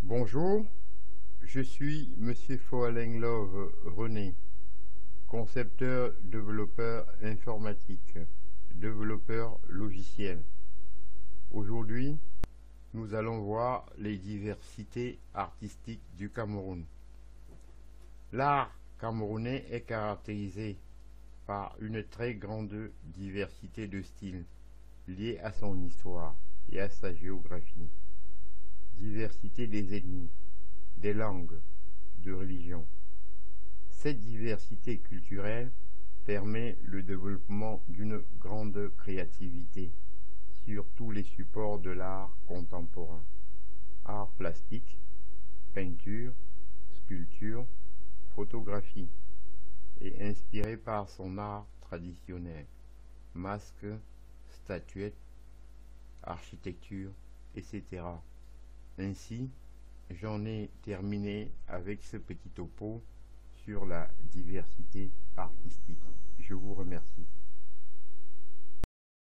Bonjour, je suis Monsieur Foalenglove René, concepteur, développeur informatique, développeur logiciel. Aujourd'hui, nous allons voir les diversités artistiques du Cameroun. L'art camerounais est caractérisé par une très grande diversité de styles liés à son histoire et à sa géographie. Diversité des ethnies, des langues, de religions. Cette diversité culturelle permet le développement d'une grande créativité sur tous les supports de l'art contemporain. Art plastique, peinture, sculpture, photographie, et inspiré par son art traditionnel, masques, statuettes, architecture, etc. Ainsi, j'en ai terminé avec ce petit topo sur la diversité artistique. Je vous